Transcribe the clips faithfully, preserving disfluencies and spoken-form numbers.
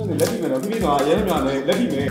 လက်ပြီးမယ်နော်ပြီးတော့ရဲမြာလည်းလက်ပြီးမယ်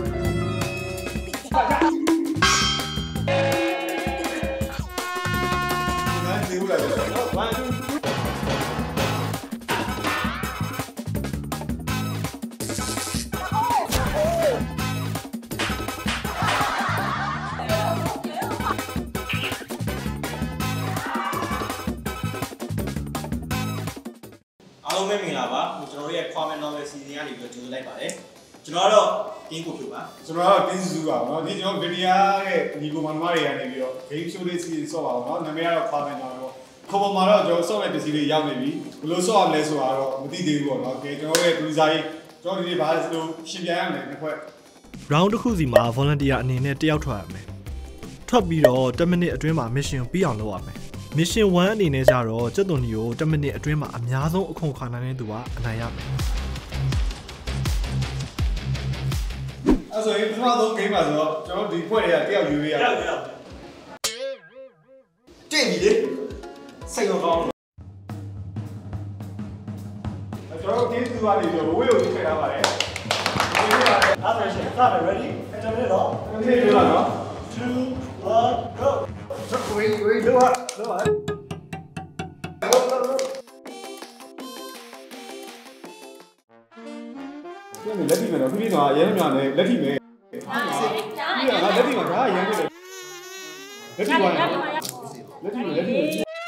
အားလုံးပဲမင်္ဂလာပါကျွန်တော်တို့ရဲ့ comment novel season ကနေပြီးတော့ကြိုးလိုက်ပါတယ်ကျွန်တော်ကတော့တင်းကိုဖြူပါကျွန်တော်ကတော့တင်းစုပါเนาะဒီကျွန်တော်ဗီဒီယိုရဲ့ညီကိုမမတွေကနေပြီးတော့ game show လေးစီဆော့ပါအောင်เนาะနာမည်ကတော့ comment novel ပေါ့ခေါ်ပေါ်မှာတော့ကျွန်တော်ဆော့တဲ့ပစ္စည်းလေးရောက်နေပြီဘယ်လိုဆော့ရမလဲဆိုတာတော့မသိသေးဘူးပေါ့เนาะကျွန်တော်ရဲ့ producer ကြီးကျွန်တော်ဒီနေ့ဘာလို့ရှင်ပြန်ရမလဲတစ်ခွက် round တစ်ခုစီမှာ volunteer အနေနဲ့တယောက်ထွက်ရမယ်ထွက်ပြီးတော့ten minuteအတွင်းမှာ mission ပြီးအောင်လုပ်ရမယ်Mission one အနေနဲ့ကြတော့ကျက်သွန်ဒီကိုtenမိနစ်အတွင်းမှာအများဆုံးအခွန်ခါနိုင်တဲ့သူကအနိုင်ရမယ်အဲ့ဆိုရင်ပထမဆုံး game ပါဆိုတော့ကျွန်တော်ဒီဖွဲ့တွေကတယောက်ယူရရတယ်တင့်ပြီလေစိတ်ရောကောင်းကျွန်တော်တင်းစုကနေပြီးတော့ဝေးကိုထည့်ထားပါတယ်ဒီနေ့ပါတယ်အားရရှင်စတယ် ready အဲ့ဒါလည်းတော့ဒီနေ့ပြောတာနော်two one goဆက်ဝေးဝေးလောလောဟဲ့ဒီလက်ပြီးမယ်နော်ပြီးတော့ရဲမြာလည်းလက်ပြီးမယ်ဒီကလက်ပြီးမှာဒါရမ်းနေတယ်လက်ပြီးပါလက်ပြီးလက်ပြီး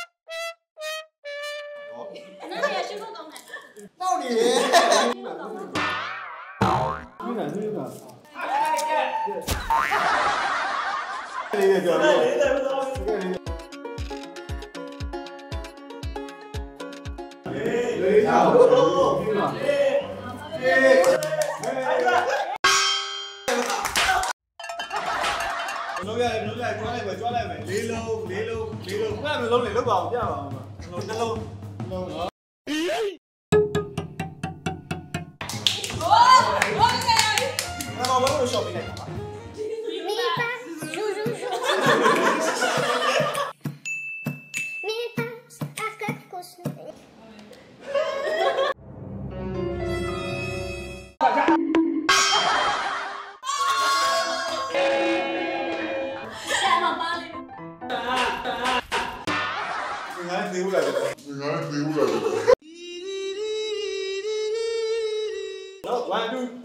那也是不懂的。 到底？你哪是哪？这个叫什么？雷雷差不多，听嘛？哎，လုံးရလုံးရကျွမ်းလိုက်ပဲကျွမ်းလိုက်ပဲလေးလုံးလေးလုံးလေးလုံးဘယ်လိုလုံးလဲလုံးပါအောင်ပြပါအောင်နှလုံးနှလုံးနော်那我们不小兵来干嘛？ 米八，叔叔叔。米八，阿哥故事。干嘛巴黎？ 你看丢来的，你看丢来的。One two.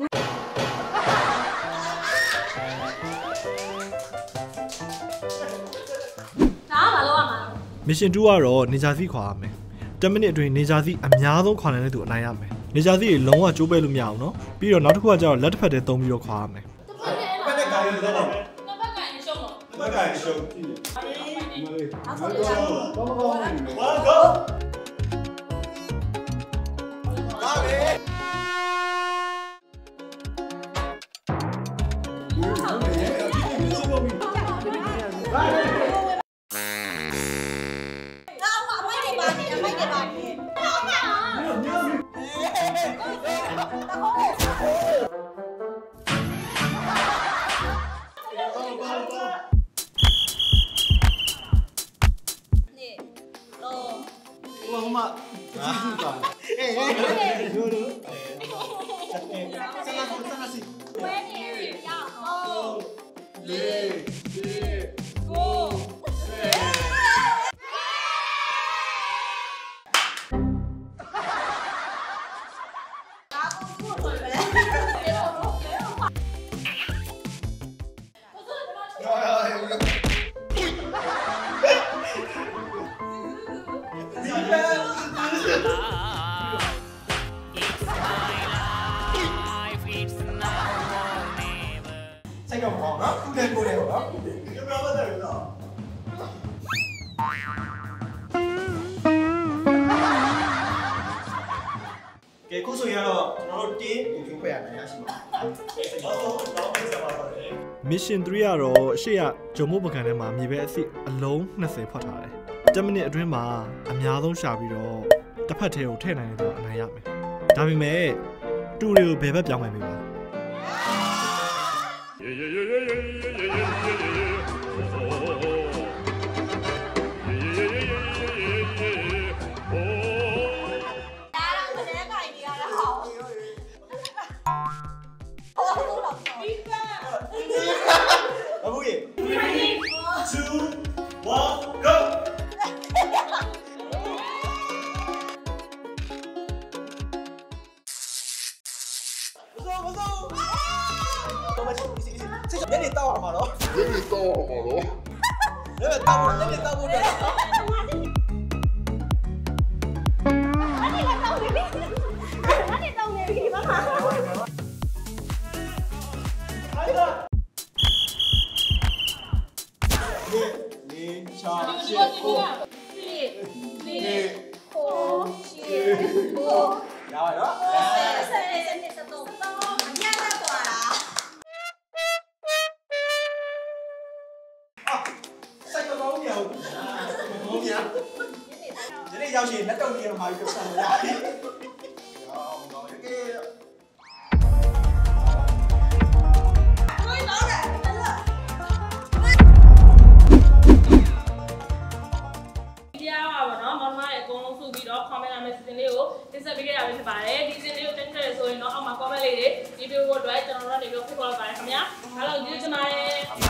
Mission two ကတော့နေဂျာစီခွာရမယ်tenမိနစ်အတွင်းနေဂျာစီအများဆုံးခွာနိုင်တဲ့သူအနိုင်ရမယ်နေဂျာစီတွေလုံးဝကျိုးပဲလို့မရအောင်နော်ပြီးတော့နောက်တစ်ခုကကျတော့လက်တစ်ဖက်တည်းသုံးပြီးတော့ခွာရမယ်ဘယ်နဲ့ကာရီလဲတော့ဘယ်那不敢凶了。 နဲ့ကာရီရှုံးကြည့်နေဘာလို့လဲဘာမကောင်းဘူး one go လာလေ我他妈记住了，哎哎哎，溜溜，三个三个四， 喂你要哦， 六七五。 စိတ်တော့မကောင်းနော်ခုတည်းကိုယ်တည်းပေါ့နော်ပြောပြပါတယ်နော်ကဲခုဆိုရင်တော့ကျွန်တော်တို့တင်းကိုဖြိုးဖွဲ့ရနိုင်ရရှိပါဟုတ်ဟုတ်တော့ပြပါပါလေ Mission three ကတော့ရှေ့ကဂျုံမို့ပကံထဲမှာမြေပဲအစီအလုံးtwentyဖွက်ထားတယ်tenမိနစ်အတွင်းမှာအများဆုံးရှာပြီးတော့တစ်ဖက်ထဲကိုထည့်နိုင်တဲ့သူအနိုင်ရမယ်ဒါပေမဲ့တူတွေကိုဘယ်ဘက်ပြောင်းမယ်ပေးပါတောက်ရမှာတော့ဒီနေ့တောက်ရမှာတော့ဒီနေ့တောက်ဒီနေ့တောက်ဖို့တော့အဲ့ဒီကတော့နေပြီအဲ့ဒီတော့နေပြီမမလေးချာချစ်ကိုလေးလေးကိုချစ်ကိုရပါတော့ဆယ်ဆယ်ဆယ်နှစ်တော့တော့အများနဲ့กว่าလားစိုက်တော့ကောင်းရအောင်ဘုံညာဒီနေ့ရောက်ရှင်လက်တော့ကြီးမှာပြောဆောင်ရပြီအောင်တော့တကယ် comment နဲ့ season လေးကိုတင်ဆက်ပေးခဲ့ရပြီဖြစ်ပါတယ်ဒီ season လေးကိုတင်ဆက်ရဆိုရင်တော့အောက်မှာ comment လေးတွေ video ကိုအတွက်ကျွန်တော်တို့ကနေပြီးဖိတ်ခေါ်လိုက်ပါတယ်ခင်ဗျာအားလုံးကျေးဇူးတင်ပါတယ်